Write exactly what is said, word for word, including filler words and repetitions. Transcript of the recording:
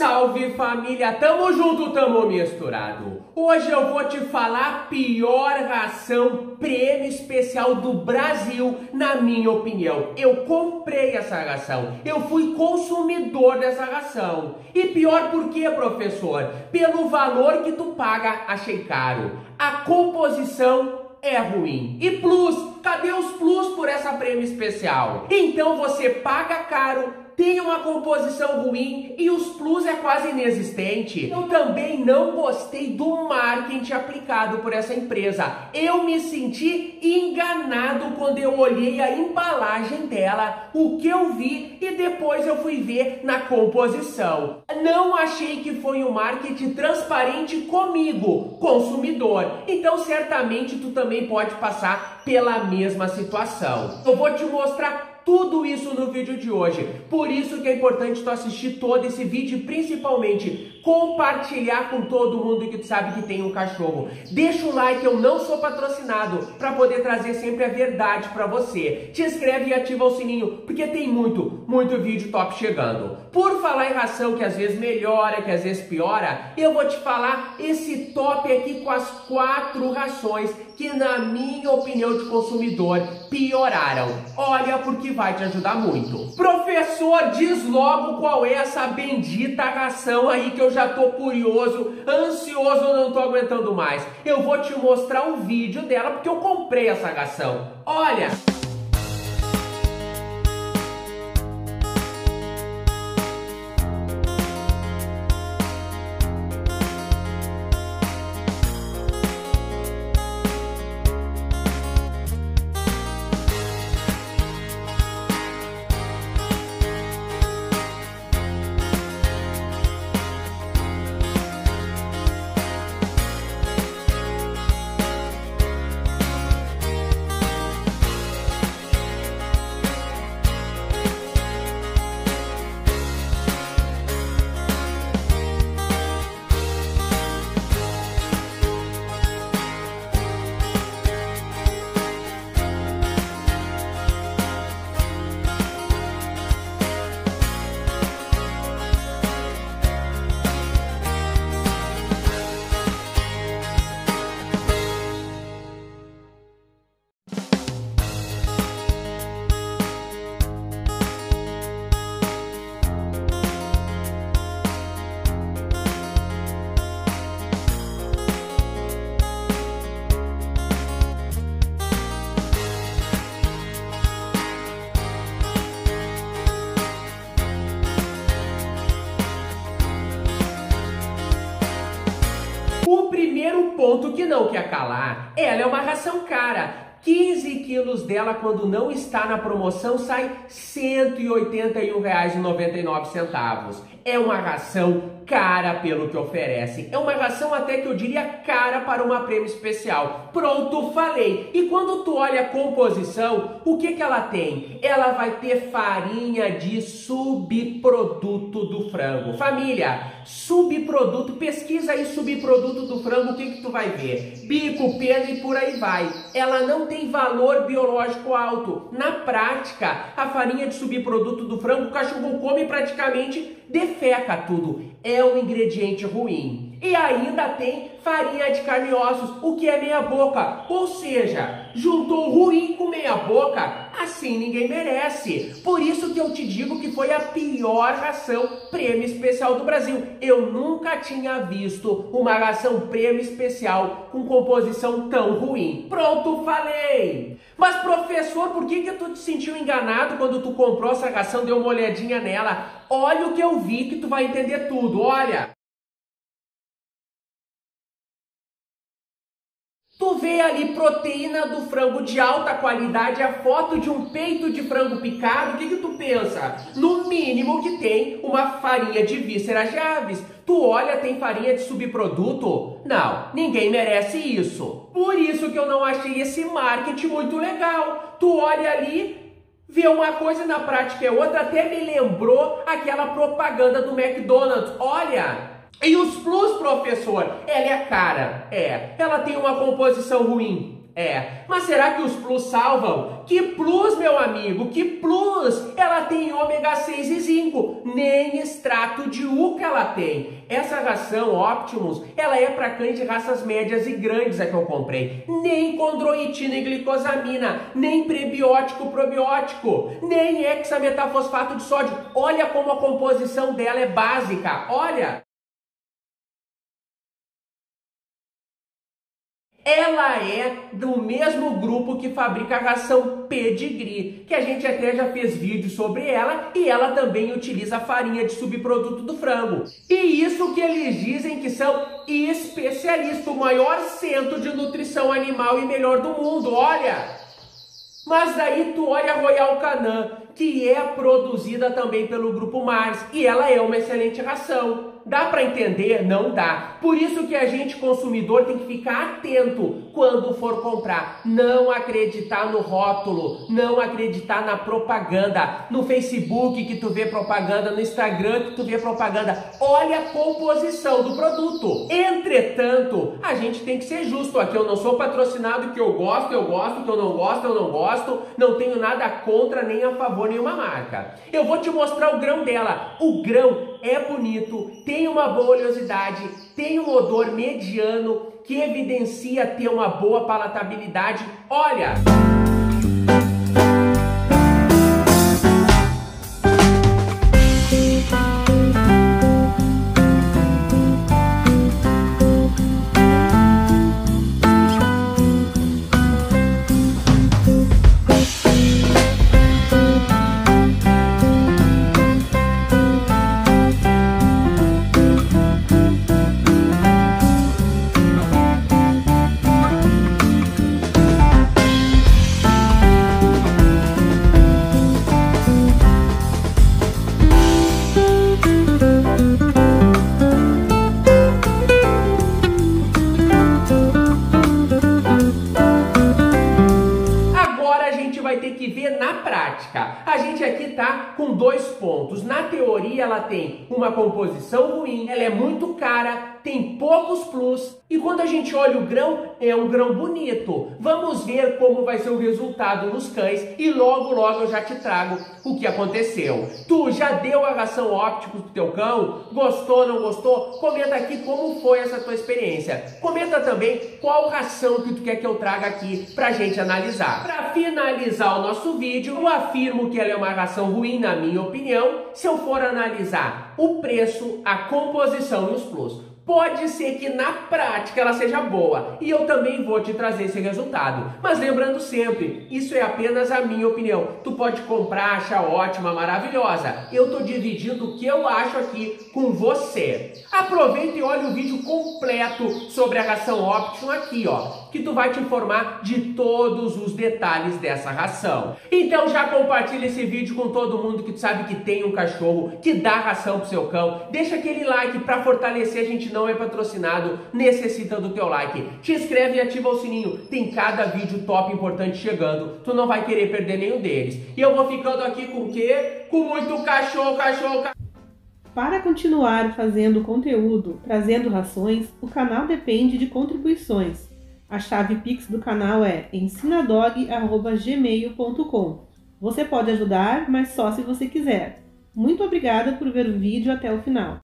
Salve família, tamo junto, tamo misturado. Hoje eu vou te falar a pior ração prêmio especial do Brasil, na minha opinião. Eu comprei essa ração, eu fui consumidor dessa ração. E pior por quê, professor? Pelo valor que tu paga, achei caro. A composição é ruim. E plus, cadê os plus por essa prêmio especial? Então você paga caro, tem uma composição ruim e os plus é quase inexistente. Eu também não gostei do marketing aplicado por essa empresa. Eu me senti enganado quando eu olhei a embalagem dela, o que eu vi e depois eu fui ver na composição. Não achei que foi um marketing transparente comigo, consumidor. Então certamente tu também pode passar pela mesma situação. Eu vou te mostrar tudo isso no vídeo de hoje. Por isso que é importante tu assistir todo esse vídeo e principalmente compartilhar com todo mundo que tu sabe que tem um cachorro. Deixa o like, eu não sou patrocinado, para poder trazer sempre a verdade para você. Te inscreve e ativa o sininho, porque tem muito, muito vídeo top chegando. Por falar em ração que às vezes melhora, que às vezes piora, eu vou te falar esse top aqui com as quatro rações que na minha opinião de consumidor pioraram. Olha, porque vai te ajudar muito. Professor, diz logo qual é essa bendita ração aí que eu já tô curioso, ansioso, não tô aguentando mais. Eu vou te mostrar um vídeo dela porque eu comprei essa ração. Olha! O primeiro ponto que não quer calar, ela é uma ração cara. quinze quilos dela, quando não está na promoção, sai cento e oitenta e um reais e noventa e nove centavos. É uma ração cara pelo que oferece. É uma ração até que eu diria cara para uma prêmio especial. Pronto, falei. E quando tu olha a composição, o que que ela tem? Ela vai ter farinha de subproduto do frango. Família, subproduto, pesquisa aí subproduto do frango, o que que tu vai ver? Bico, pena e por aí vai. Ela não tem valor biológico alto. Na prática, a farinha de subproduto do frango, o cachorro come praticamente defeca tudo. É um ingrediente ruim. E ainda tem farinha de carne e ossos, o que é meia boca. Ou seja, juntou ruim com meia boca, assim ninguém merece. Por isso que eu te digo que foi a pior ração prêmio especial do Brasil. Eu nunca tinha visto uma ração prêmio especial com composição tão ruim. Pronto, falei! Mas professor, por que que tu te sentiu enganado quando tu comprou essa ração, deu uma olhadinha nela? Olha o que eu vi que tu vai entender tudo, olha! Tu vê ali proteína do frango de alta qualidade, a foto de um peito de frango picado, o que que tu pensa? No mínimo que tem uma farinha de vísceras de aves. Tu olha, tem farinha de subproduto? Não, ninguém merece isso. Por isso que eu não achei esse marketing muito legal. Tu olha ali, vê uma coisa e na prática é outra, até me lembrou aquela propaganda do McDonald's. Olha! E os plus, professor? Ela é cara, é. Ela tem uma composição ruim. É, mas será que os Plus salvam? Que Plus, meu amigo? Que Plus? Ela tem ômega seis e zinco, nem extrato de uca ela tem. Essa ração Optimus, ela é para cães de raças médias e grandes, a que eu comprei. Nem condroitina e glicosamina, nem prebiótico probiótico, nem hexametafosfato de sódio. Olha como a composição dela é básica, olha! Ela é do mesmo grupo que fabrica a ração Pedigree, que a gente até já fez vídeo sobre ela, e ela também utiliza farinha de subproduto do frango. E isso que eles dizem que são especialistas, o maior centro de nutrição animal e melhor do mundo, olha! Mas aí tu olha a Royal Canin, que é produzida também pelo Grupo Mars, e ela é uma excelente ração. Dá para entender? Não dá. Por isso que a gente, consumidor, tem que ficar atento quando for comprar. Não acreditar no rótulo, não acreditar na propaganda. No Facebook que tu vê propaganda, no Instagram que tu vê propaganda. Olha a composição do produto. Entretanto, a gente tem que ser justo. Aqui eu não sou patrocinado, que eu gosto, eu gosto, que eu não gosto, eu não gosto. Não tenho nada contra nem a favor nenhuma marca. Eu vou te mostrar o grão dela. O grão é bonito, tem uma boa oleosidade, tem um odor mediano que evidencia ter uma boa palatabilidade. Olha! Vai ter que ver na prática. A gente aqui tá com dois pontos. Na teoria ela tem uma composição ruim, ela é muito cara, tem poucos plus, e quando a gente olha o grão, é um grão bonito. Vamos ver como vai ser o resultado nos cães e logo logo eu já te trago o que aconteceu. Tu já deu a ração Optimus pro teu cão? Gostou, não gostou? Comenta aqui como foi essa tua experiência. Comenta também qual ração que tu quer que eu traga aqui pra gente analisar. Pra finalizar o nosso vídeo, eu afirmo que ela é uma ração ruim, na minha opinião, se eu for analisar o preço, a composição e os plus. Pode ser que na prática ela seja boa e eu também vou te trazer esse resultado. Mas lembrando sempre, isso é apenas a minha opinião. Tu pode comprar, achar ótima, maravilhosa. Eu tô dividindo o que eu acho aqui com você. Aproveita e olha o vídeo completo sobre a ração Optimus aqui, ó, que tu vai te informar de todos os detalhes dessa ração. Então já compartilha esse vídeo com todo mundo que tu sabe que tem um cachorro, que dá ração pro seu cão. Deixa aquele like para fortalecer, a gente não é patrocinado, necessita do teu like. Te inscreve e ativa o sininho, tem cada vídeo top importante chegando, tu não vai querer perder nenhum deles. E eu vou ficando aqui com o quê? Com muito cachorro, cachorro, cachorro. Para continuar fazendo conteúdo, trazendo rações, o canal depende de contribuições. A chave Pix do canal é ensinadog arroba gmail ponto com. Você pode ajudar, mas só se você quiser. Muito obrigada por ver o vídeo até o final.